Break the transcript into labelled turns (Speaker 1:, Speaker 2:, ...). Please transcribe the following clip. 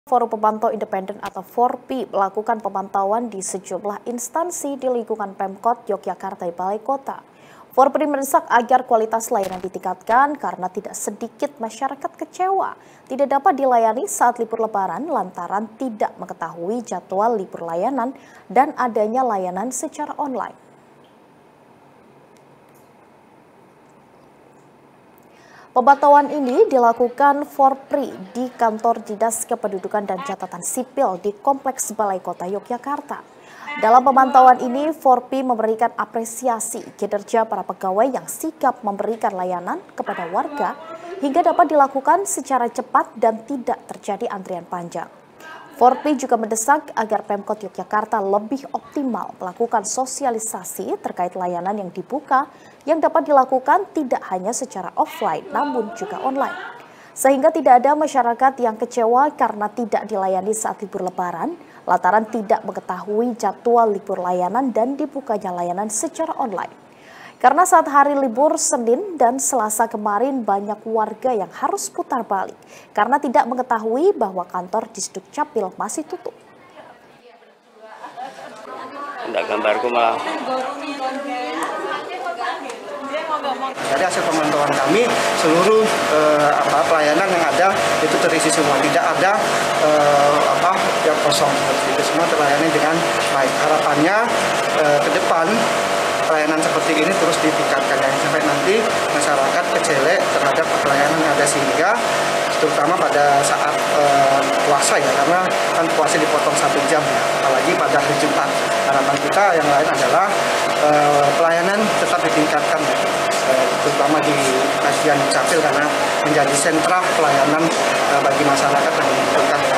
Speaker 1: Forum Pemantau Independen atau FORPI melakukan pemantauan di sejumlah instansi di lingkungan Pemkot Yogyakarta di Balai Kota. FORPI mendesak agar kualitas layanan ditingkatkan karena tidak sedikit masyarakat kecewa tidak dapat dilayani saat libur Lebaran lantaran tidak mengetahui jadwal libur layanan dan adanya layanan secara online. Pemantauan ini dilakukan FORPRI di kantor Dinas Kependudukan dan Catatan Sipil di Kompleks Balai Kota Yogyakarta. Dalam pemantauan ini, FORPRI memberikan apresiasi kinerja para pegawai yang sigap memberikan layanan kepada warga hingga dapat dilakukan secara cepat dan tidak terjadi antrian panjang. FORPRI juga mendesak agar Pemkot Yogyakarta lebih optimal melakukan sosialisasi terkait layanan yang dibuka yang dapat dilakukan tidak hanya secara offline namun juga online. Sehingga tidak ada masyarakat yang kecewa karena tidak dilayani saat libur Lebaran lantaran tidak mengetahui jadwal libur layanan dan dibukanya layanan secara online. Karena saat hari libur Senin dan Selasa kemarin banyak warga yang harus putar balik karena tidak mengetahui bahwa kantor Disduk Capil masih tutup.
Speaker 2: Enggak, gambarku malah.
Speaker 3: Dari hasil pemantauan kami, seluruh pelayanan yang ada itu terisi semua, tidak ada yang kosong. Itu semua terlayani dengan baik. Harapannya ke depan pelayanan seperti ini terus ditingkatkan ya, sampai nanti masyarakat kecele terhadap pelayanan yang ada, sehingga terutama pada saat puasa ya, karena kan puasa dipotong 1 jam ya, apalagi pada hari Jumat. Harapan kita yang lain adalah pelayanan tetap ditingkatkan ya, terutama di bagian Capil karena menjadi sentra pelayanan bagi masyarakat yang membutuhkan.